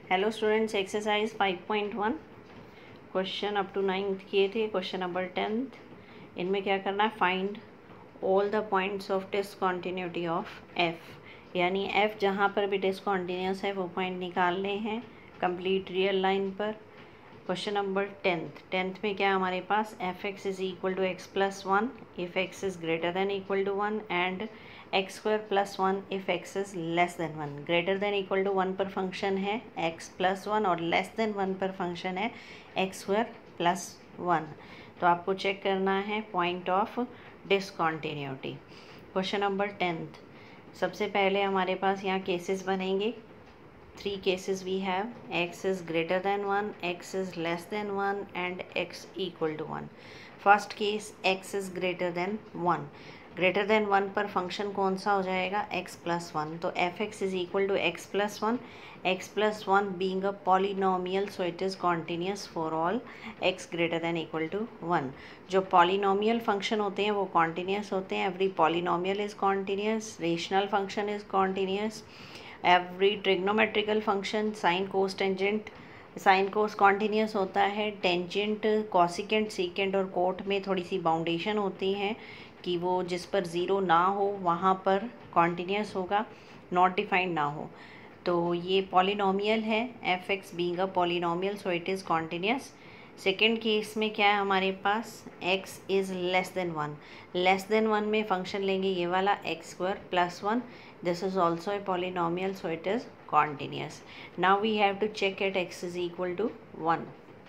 Hello students, exercise 5.1 question up to 9th किए थे। Question number 10th। इनमें क्या करना है, find all the points of discontinuity of f, यानी एफ जहाँ पर भी डिसकंटिन्यूस है वो पॉइंट निकालने हैं कंप्लीट रियल लाइन पर। क्वेश्चन नंबर 10th में क्या हमारे पास, f x is equal to x plus one if x is greater than equal to one and x square plus one if x is less than one. Greater than equal to one पर function है x plus one और less than one पर function है x square plus one. तो आपको check करना है point of discontinuity. Question number 10th, सबसे पहले हमारे पास यहाँ केसेस बनेंगे। 3 cases we have: x is greater than 1, x is less than 1 and x equal to 1. First case, x is greater than 1। Greater than 1 पर function कौन सा हो जाएगा, x प्लस वन। तो f x is equal to x plus one, x plus one being a polynomial so it is continuous for all x greater than equal to 1। जो polynomial function होते हैं वो continuous होते हैं। Every polynomial is continuous, rational function is continuous, every trigonometrical function sine cos tangent, sine cos continuous होता है। Tangent, cosecant, secant और cot में थोड़ी सी बाउंडेशन होती हैं कि वो जिस पर ज़ीरो ना हो वहाँ पर कॉन्टीन्यूस होगा, नॉट डिफाइंड ना हो। तो ये पॉलिनोमियल है, f x being a polynomial so it is continuous. Second case में क्या है हमारे पास, x is less than one. Less than one में फंक्शन लेंगे ये वाला x square plus one. This is also a polynomial so it is continuous. Now we have to check at x is equal to one.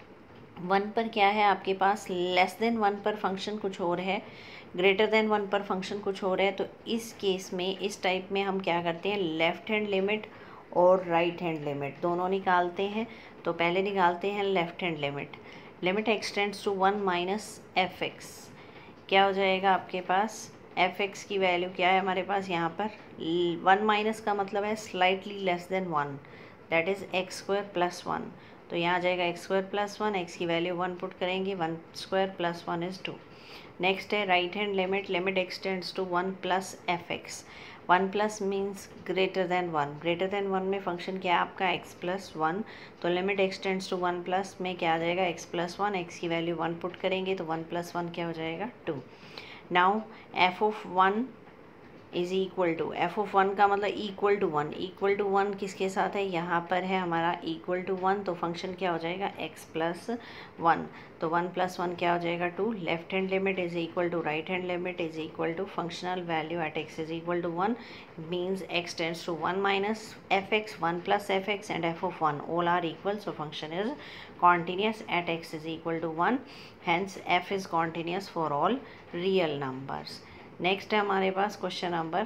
One पर क्या है आपके पास, less than one पर फंक्शन कुछ और है, ग्रेटर देन वन पर फंक्शन कुछ और है। तो इस केस में, इस टाइप में हम क्या करते हैं, लेफ़्ट हैंड लिमिट और राइट हैंड लिमिट दोनों निकालते हैं। तो पहले निकालते हैं left hand limit. Limit x tends to one minus F x. क्या हो जाएगा आपके पास, एफ एक्स की वैल्यू क्या है हमारे पास यहाँ पर, वन माइनस का मतलब है slightly less than one, that is x square plus one. तो यहाँ आ जाएगा x square plus one, x की वैल्यू वन पुट करेंगे, one square plus one is two. Next है right hand limit. Limit x tends to one plus F x. One plus means greater than one. Greater than one में function क्या है आपका, x plus one. तो limit x tends to one plus में क्या आ जाएगा, एक्स प्लस वन, एक्स की वैल्यू वन पुट करेंगे तो वन प्लस वन क्या हो जाएगा, two. Now f of one is equal to, F of one का मतलब equal to one. Equal to one किसके साथ है, यहाँ पर है हमारा इक्वल टू वन। तो फंक्शन क्या हो जाएगा, एक्स प्लस वन। तो वन प्लस वन क्या हो जाएगा, two. Left hand limit is equal to right hand limit is equal to functional value at x is equal to one means x tends to one minus F x, one plus F x and f of one all are equal. So function is continuous at x is equal to 1, hence f is continuous for all real numbers. Next है हमारे पास question number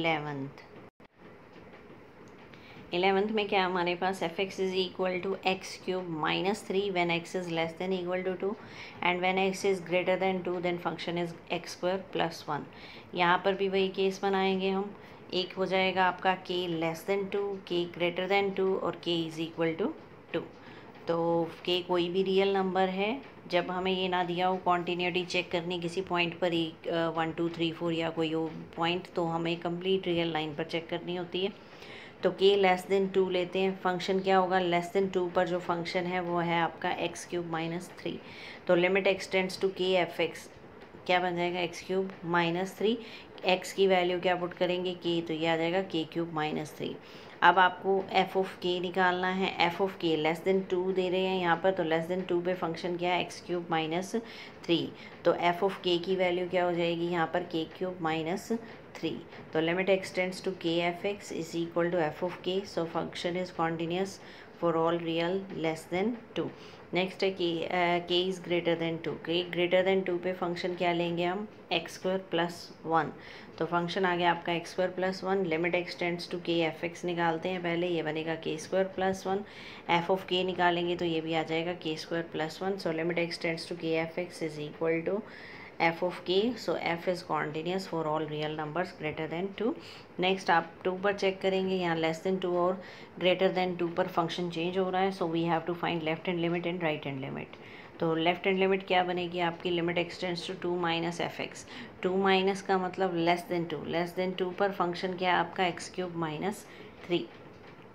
11th में क्या है हमारे पास, f x is equal to x cube minus three when x is less than equal to two and when x is greater than two then function is x square plus one. यहाँ पर भी वही case बनाएंगे हम। एक हो जाएगा आपका k less than two, k greater than two और k is equal to two. तो k कोई भी रियल नंबर है, जब हमें ये ना दिया हो कॉन्टीन्यूटी चेक करनी किसी पॉइंट पर, एक 1 2 3 4 या कोई हो पॉइंट, तो हमें कंप्लीट रियल लाइन पर चेक करनी होती है। तो k लेस देन टू लेते हैं। फंक्शन क्या होगा, लेस देन टू पर जो फंक्शन है वो है आपका एक्स क्यूब माइनस थ्री। तो limit x tends to k f x, क्या बन जाएगा, x cube minus three. X की वैल्यू क्या पुट करेंगे, k, तो ये आ जाएगा k क्यूब माइनस थ्री। अब आपको एफ ऑफ के निकालना है। F of k less than two दे रहे हैं यहाँ पर, तो लेस देन टू पे फंक्शन क्या है, एक्स क्यूब माइनस थ्री। तो एफ ऑफ के की वैल्यू क्या हो जाएगी यहाँ पर, के क्यूब माइनस थ्री। तो limit x tends to k f x is equal to F of k, so function is continuous for all real less than two. Next है k is greater than two. K greater than two पे function क्या लेंगे हम, x square plus one. तो function आ गया आपका x square plus one. Limit x tends to k f x निकालते हैं पहले, ये बनेगा k square plus one. F of k निकालेंगे तो ये भी आ जाएगा k square plus one. So limit x tends to k f x is equal to F of k, so f is continuous for all real numbers greater than two. Next आप two पर check करेंगे, यहाँ less than two और greater than two पर function change हो रहा है, so we have to find left hand limit and right hand limit. तो लेफ्ट हैंड लिमिट क्या बनेगी आपकी, limit x tends to two minus F x. Two minus का मतलब less than two. Less than two पर फंक्शन क्या है आपका, एक्स क्यूब माइनस थ्री।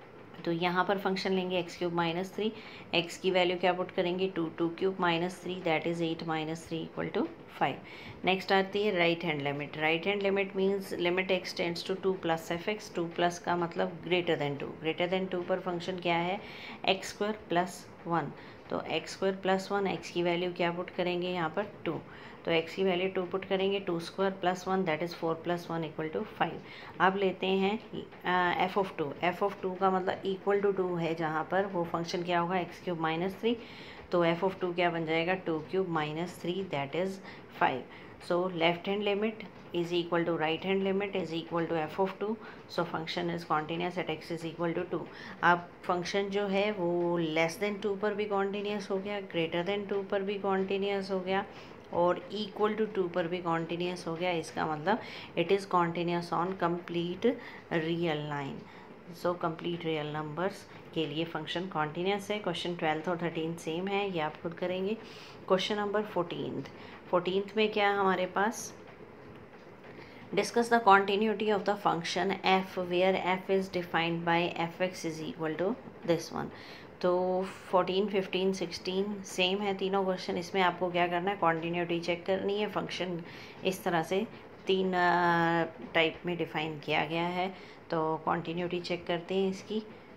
तो यहाँ पर फंक्शन लेंगे x cube minus three, x की वैल्यू क्या पुट करेंगे 2, 2 cube minus three that is 8 minus three equal to 5। Next आती है right hand limit. Right hand limit means limit x tends to 2 plus F x. 2 plus का मतलब greater than 2। Greater than 2 पर function क्या है x square plus 1। तो x square plus 1, x की value क्या पुट करेंगे यहाँ पर 2। तो x की वैल्यू 2 पुट करेंगे, 2 square plus 1 that is 4 plus 1 equal to 5। अब लेते हैं एफ ऑफ 2। एफ ऑफ 2 का मतलब इक्वल टू 2 है, जहाँ पर वो फंक्शन क्या होगा एक्स क्यूब माइनस थ्री। तो एफ ऑफ 2 क्या बन जाएगा 2 cube minus three that is 5। So left hand limit is equal to right hand limit is equal to F of 2। So function is continuous at x is equal to 2। अब function जो है वो less than 2 पर भी continuous हो गया, greater than 2 पर भी कॉन्टीन्यूस हो गया और इक्वल टू 2 पर भी कॉन्टीन्यूस हो गया। इसका मतलब it is continuous on complete real line. So complete real numbers के लिए फंक्शन कॉन्टीन्यूस है। क्वेश्चन 12th और 13th सेम है, ये आप खुद करेंगे। क्वेश्चन नंबर 14th में क्या है हमारे पास, discuss the continuity of the function f where f is defined by fx is equal to this one। तो 14, 15, 16 सेम है तीनों क्वेश्चन। इसमें आपको क्या करना है कॉन्टीन्यूटी चेक करनी है। फंक्शन इस तरह से 3 टाइप में डिफाइन किया गया है, तो कॉन्टीन्यूटी चेक करते हैं इसकी।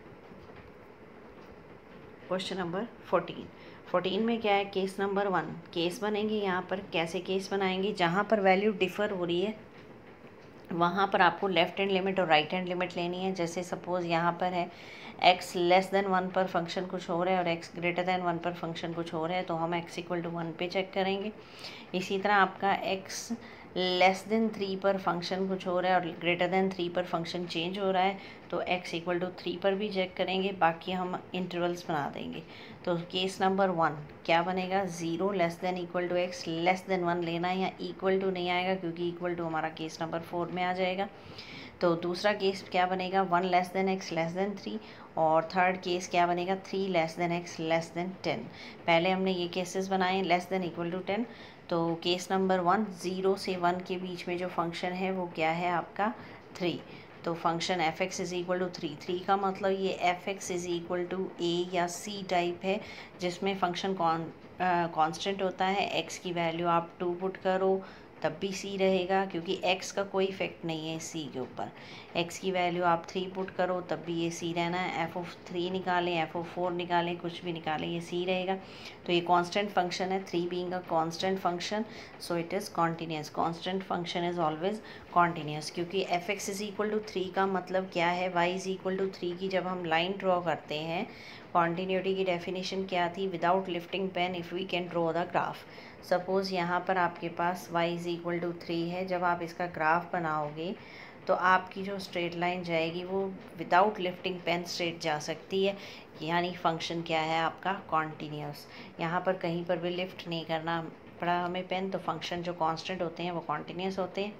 क्वेश्चन नंबर 14 में क्या है केस नंबर 1। केस बनेंगे यहाँ पर, कैसे केस बनाएंगे, जहाँ पर वैल्यू डिफ़र हो रही है वहाँ पर आपको लेफ़्ट हैंड लिमिट और राइट हैंड लिमिट लेनी है। जैसे सपोज़ यहाँ पर है x लेस देन 1 पर फंक्शन कुछ हो रहा है और x ग्रेटर देन 1 पर फंक्शन कुछ हो रहा है, तो हम x इक्वल टू 1 पे चेक करेंगे। इसी तरह आपका x लेस देन 3 पर फंक्शन कुछ हो रहा है और ग्रेटर देन 3 पर फंक्शन चेंज हो रहा है, तो x इक्वल टू 3 पर भी चेक करेंगे। बाकी हम इंटरवल्स बना देंगे। तो केस नंबर 1 क्या बनेगा 0 less than equal to x less than 1 लेना है, या इक्वल टू नहीं आएगा क्योंकि इक्वल टू हमारा केस नंबर 4 में आ जाएगा। तो दूसरा केस क्या बनेगा 1 less than x less than 3, और थर्ड केस क्या बनेगा 3 less than x less than 10। पहले हमने ये केसेस बनाए लेस देन इक्वल टू 10। तो केस नंबर 1 0 से 1 के बीच में जो फंक्शन है वो क्या है आपका 3। तो function f x is equal to 3 का मतलब ये f x is equal to a या सी टाइप है, जिसमें फंक्शन कांस्टेंट होता है। एक्स की वैल्यू आप 2 पुट करो तब भी सी रहेगा, क्योंकि x का कोई इफेक्ट नहीं है c के ऊपर। x की वैल्यू आप 3 पुट करो तब भी ये c रहना है। f ऑफ 3 निकालें, f ऑफ 4 निकालें, कुछ भी निकालें, ये c रहेगा। तो ये कांस्टेंट फंक्शन है, 3 being a constant function, so it is continuous. Constant function is always continuous, क्योंकि f x is equal to 3 का मतलब क्या है y इज़ इक्वल टू 3 की जब हम लाइन ड्रॉ करते हैं, कॉन्टीन्यूटी की डेफिनेशन क्या थी, without lifting pen if we can draw the graph. Suppose यहाँ पर आपके पास y इज़ इक्वल टू 3 है, जब आप इसका ग्राफ बनाओगे तो आपकी जो स्ट्रेट लाइन जाएगी वो विदाउट लिफ्टिंग पेन स्ट्रेट जा सकती है, यानी फंक्शन क्या है आपका कॉन्टीन्यूस। यहाँ पर कहीं पर भी लिफ्ट नहीं करना पड़ा हमें पेन, तो फंक्शन जो कांस्टेंट होते हैं वो कॉन्टीन्यूस होते हैं।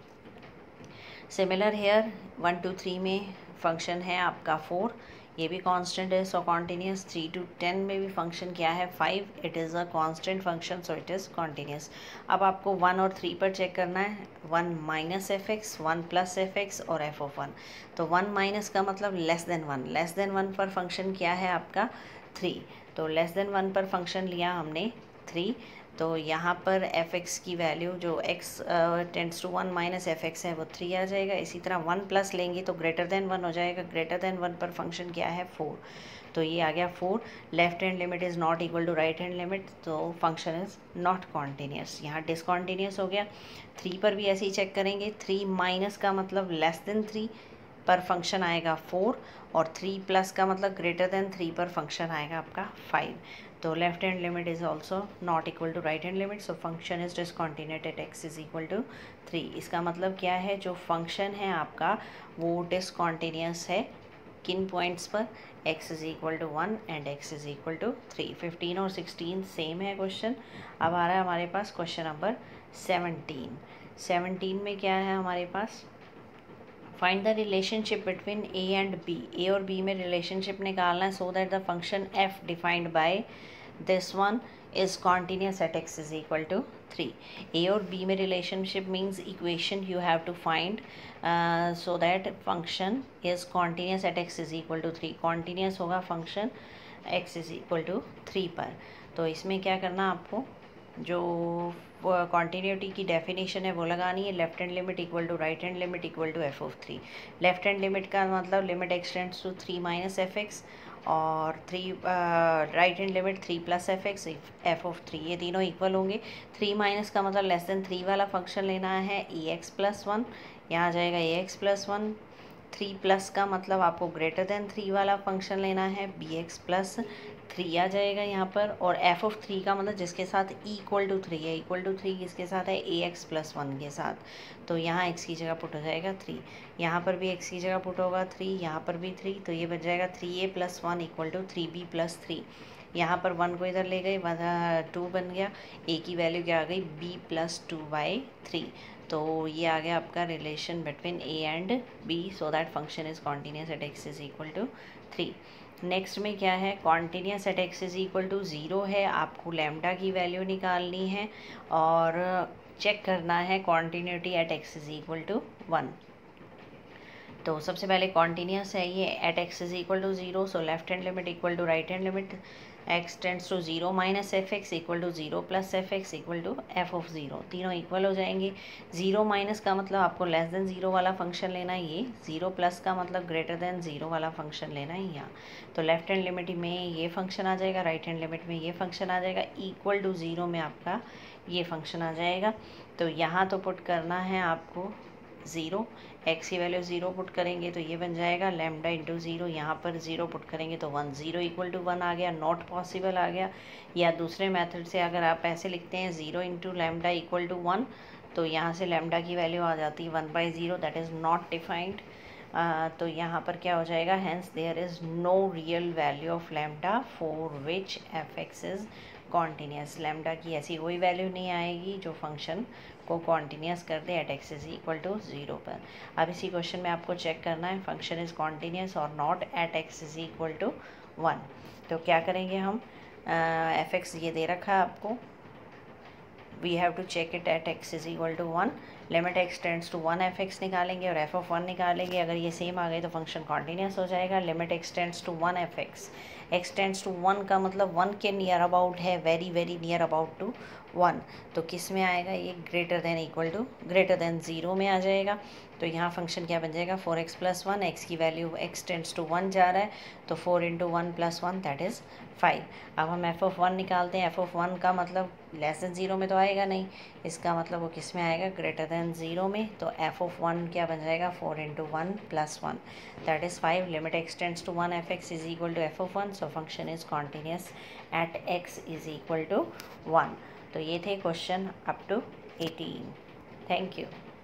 सिमिलर हेयर 1 to 3 में फंक्शन है आपका 4, ये भी कांस्टेंट है, सो कॉन्टीन्यूस। 3 to 10 में भी फंक्शन क्या है 5, it is a constant function, so it is continuous. अब आपको 1 और 3 पर चेक करना है, 1 minus F x, 1 plus F x और एफ ऑफ 1। तो 1 माइनस का मतलब लेस देन 1, लेस देन 1 पर फंक्शन क्या है आपका 3। तो लेस देन 1 पर फंक्शन लिया हमने 3, तो यहाँ पर एफ एक्स की वैल्यू जो x tends to 1 minus F x है वो 3 आ जाएगा। इसी तरह 1 प्लस लेंगे तो ग्रेटर देन 1 हो जाएगा, ग्रेटर देन 1 पर फंक्शन क्या है 4, तो ये आ गया 4। Left hand limit is not equal to right hand limit, तो फंक्शन इज़ नॉट कॉन्टीन्यूस, यहाँ डिसकॉन्टीन्यूस हो गया। 3 पर भी ऐसे ही चेक करेंगे, 3 माइनस का मतलब लेस देन 3 पर फंक्शन आएगा 4, और 3 प्लस का मतलब ग्रेटर देन 3 पर फंक्शन आएगा आपका 5। तो left hand limit is also not equal to right hand limit, so function is discontinuity at x is equal to 3। इसका मतलब क्या है, जो फंक्शन है आपका वो डिसकॉन्टिन्यूस है किन पॉइंट्स पर, x is equal to 1 and x is equal to 3। 15 और 16 सेम है क्वेश्चन। अब आ रहा है हमारे पास क्वेश्चन नंबर 17 में क्या है हमारे पास, find the relationship between A and B. A और बी में रिलेशनशिप निकालना है, so that the function F defined by this one is continuous at x is equal to 3. A और B में relationship means equation you have to find so that function is continuous at x is equal to 3. continuous होगा function x is equal to 3 पर. तो इसमें क्या करना आपको, जो कॉन्टीन्यूटी की डेफिनेशन है वो लगानी है. Left hand limit equal to right hand limit equal to F of 3. Left hand limit का मतलब limit x tends to 3 minus F x, और 3 right hand limit 3 plus F X F of 3. ये तीनों इक्वल होंगे. 3 माइनस का मतलब less than 3 वाला function लेना है, ए एक्स प्लस 1. यहाँ आ जाएगा ए एक्स प्लस 1. 3 प्लस का मतलब आपको ग्रेटर देन 3 वाला फंक्शन लेना है, बी एक्स प्लस 3 आ जाएगा यहाँ पर. और एफ ऑफ 3 का मतलब जिसके साथ इक्वल टू 3 है. इक्वल टू 3 किसके साथ है, ए एक्स प्लस 1 के साथ. तो यहाँ एक्स की जगह पुट हो जाएगा 3. यहाँ पर भी एक्स की जगह पुट होगा 3, यहाँ पर भी 3. तो ये बन जाएगा 3a plus 1 equal to 3b plus 3. यहाँ पर 1 को इधर ले गए, 2 बन गया. a की वैल्यू क्या आ गई, b प्लस 2/3. तो ये आ गया आपका relation between a and b, so that function is continuous at x is equal to 3. Next में क्या है, continuous at x is equal to 0 है. आपको लैम्डा की वैल्यू निकालनी है और चेक करना है continuity at x is equal to 1. तो सबसे पहले कॉन्टीन्यूस है ये at x is equal to 0. So left hand limit equal to right hand limit x tends to 0 minus F X equal to 0 plus F X equal to F of 0. तीनों equal हो जाएंगे. 0 minus का मतलब आपको less than 0 वाला function लेना है ये. 0 प्लस का मतलब ग्रेटर देन 0 वाला फंक्शन लेना है यहाँ. तो लेफ्ट हैंड लिमिट में ये फंक्शन आ जाएगा, राइट हैंड लिमिट में ये फंक्शन आ जाएगा. इक्वल टू 0 में आपका ये फंक्शन आ जाएगा. तो यहाँ तो पुट करना है आपको 0. एक्स की वैल्यू 0 पुट करेंगे तो ये बन जाएगा लैम्डा इंटू 0. यहाँ पर 0 पुट करेंगे तो 1. 0 इक्वल टू 1 आ गया, नॉट पॉसिबल आ गया. या दूसरे मेथड से अगर आप ऐसे लिखते हैं 0 इंटू लैम्डा इक्वल टू 1, तो यहाँ से लैम्डा की वैल्यू आ जाती है 1/0. That is not defined. तो यहाँ पर क्या हो जाएगा, hence there is no real value of lambda for which F x is continuous. Lambda की ऐसी कोई वैल्यू नहीं आएगी जो फंक्शन को कॉन्टीन्यूस कर दे at x is equal to 0 पर. अब इसी क्वेश्चन में आपको चेक करना है फंक्शन इज कॉन्टीन्यूस और not at x is equal to 1. तो क्या करेंगे हम, एफ एक्स ये दे रखा है आपको, we have to check it at x is equal to 1. Limit x tends to 1 F X निकालेंगे और एफ ऑफ 1 निकालेंगे. अगर ये सेम आ गए तो फंक्शन कॉन्टीन्यूस हो जाएगा. Limit x tends to 1 F X, X tends to 1 का मतलब 1 के नियर अबाउट है, very very near about to 1. तो किस में आएगा ये, greater than equal to greater than 0 में आ जाएगा. तो यहाँ फंक्शन क्या बन जाएगा, 4x प्लस 1. एक्स की वैल्यू x टेंड्स टू 1 जा रहा है तो 4 इंटू 1 प्लस 1 दैट इज़ 5. अब हम एफ ऑफ 1 निकालते हैं. एफ ऑफ 1 का मतलब लेस देन 0 में तो आएगा नहीं, इसका मतलब वो किस में आएगा, ग्रेटर देन 0 में. तो एफ ऑफ 1 क्या बन जाएगा, 4 into 1 plus 1 that is 5. Limit x tends to 1 F x is equal to F of 1. So function is continuous at x is equal to 1. तो ये थे question up to 18. Thank you.